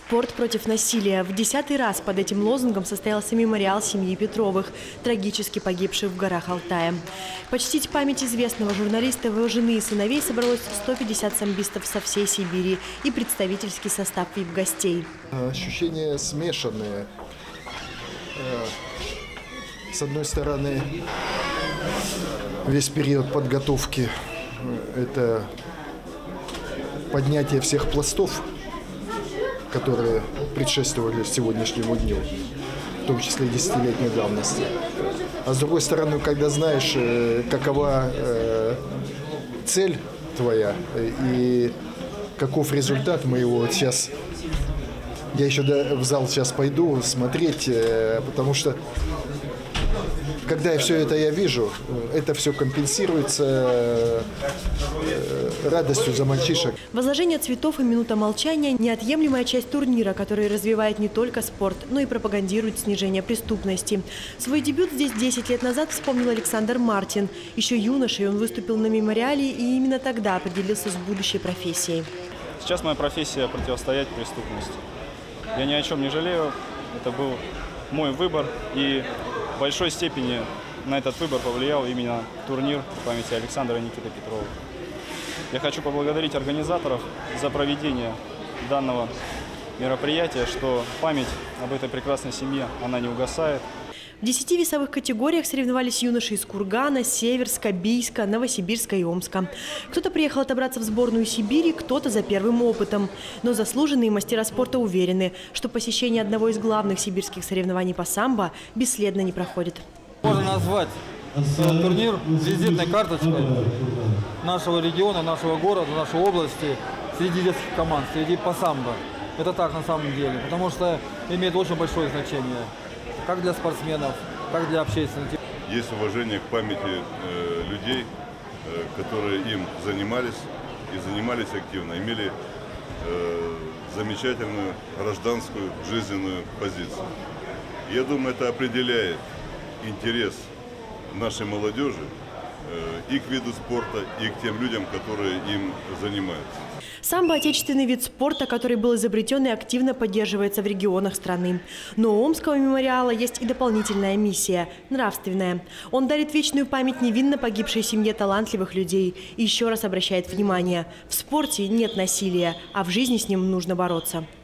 Спорт против насилия. В 10-й раз под этим лозунгом состоялся мемориал семьи Петровых, трагически погибших в горах Алтая. Почтить память известного журналиста, его жены и сыновей собралось 150 самбистов со всей Сибири и представительский состав вип-гостей. Ощущения смешанные. С одной стороны, весь период подготовки – это поднятие всех пластов, которые предшествовали сегодняшнему дню, в том числе и десятилетней давности. А с другой стороны, когда знаешь, какова цель твоя и каков результат моего сейчас, я еще в зал сейчас пойду смотреть, потому что когда я все это вижу, это все компенсируется радостью за мальчишек. Возложение цветов и минута молчания – неотъемлемая часть турнира, который развивает не только спорт, но и пропагандирует снижение преступности. Свой дебют здесь 10 лет назад вспомнил Александр Мартин. Еще юношей он выступил на мемориале и именно тогда определился с будущей профессией. Сейчас моя профессия – противостоять преступности. Я ни о чем не жалею, это был мой выбор, и в большой степени на этот выбор повлиял именно турнир по памяти Александра и Никиты Петрова. Я хочу поблагодарить организаторов за проведение данного мероприятия, что память об этой прекрасной семье, она не угасает. В 10 весовых категориях соревновались юноши из Кургана, Северска, Бийска, Новосибирска и Омска. Кто-то приехал отобраться в сборную Сибири, кто-то за первым опытом. Но заслуженные мастера спорта уверены, что посещение одного из главных сибирских соревнований по самбо бесследно не проходит. Можно назвать турнир визитной карточкой нашего региона, нашего города, нашей области среди детских команд, среди по самбо. Это так на самом деле, потому что имеет очень большое значение. Как для спортсменов, так для общественности. Есть уважение к памяти людей, которые им занимались и занимались активно, имели замечательную гражданскую жизненную позицию. Я думаю, это определяет интерес нашей молодежи и к виду спорта, и к тем людям, которые им занимаются. Самбо – отечественный вид спорта, который был изобретен и активно поддерживается в регионах страны. Но у Омского мемориала есть и дополнительная миссия – нравственная. Он дарит вечную память невинно погибшей семье талантливых людей и еще раз обращает внимание – в спорте нет насилия, а в жизни с ним нужно бороться.